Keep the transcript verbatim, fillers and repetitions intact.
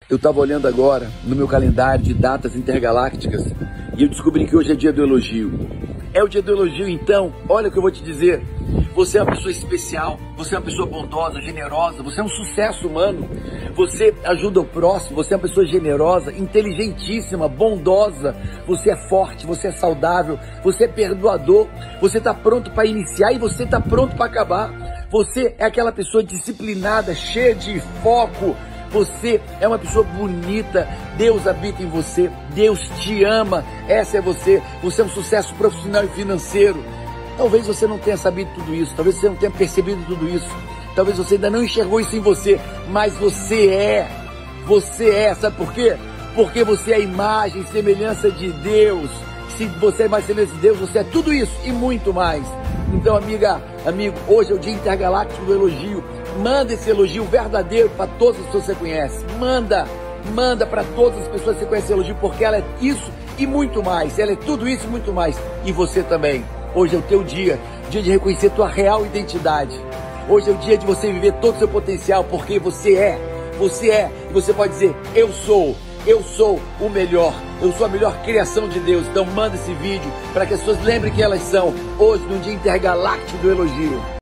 Eu estava olhando agora no meu calendário de datas intergalácticas e eu descobri que hoje é dia do elogio. É o dia do elogio, então, olha o que eu vou te dizer. Você é uma pessoa especial, você é uma pessoa bondosa, generosa, você é um sucesso humano, você ajuda o próximo, você é uma pessoa generosa, inteligentíssima, bondosa, você é forte, você é saudável, você é perdoador, você está pronto para iniciar e você está pronto para acabar. Você é aquela pessoa disciplinada, cheia de foco. Você é uma pessoa bonita, Deus habita em você, Deus te ama, essa é você, você é um sucesso profissional e financeiro. Talvez você não tenha sabido tudo isso, talvez você não tenha percebido tudo isso, talvez você ainda não enxergou isso em você, mas você é, você é, sabe por quê? Porque você é a imagem e semelhança de Deus. Se você é a imagem e semelhança de Deus, você é tudo isso e muito mais. Então, amiga, amigo, hoje é o dia intergaláctico do elogio. Manda esse elogio verdadeiro para todas as pessoas que você conhece. Manda, manda para todas as pessoas que você conhece elogio, porque ela é isso e muito mais. Ela é tudo isso e muito mais. E você também. Hoje é o teu dia, dia de reconhecer tua real identidade. Hoje é o dia de você viver todo o seu potencial, porque você é, você é. E você pode dizer, eu sou, eu sou o melhor. Eu sou a melhor criação de Deus. Então manda esse vídeo para que as pessoas lembrem que elas são. Hoje, no dia intergaláctico do elogio.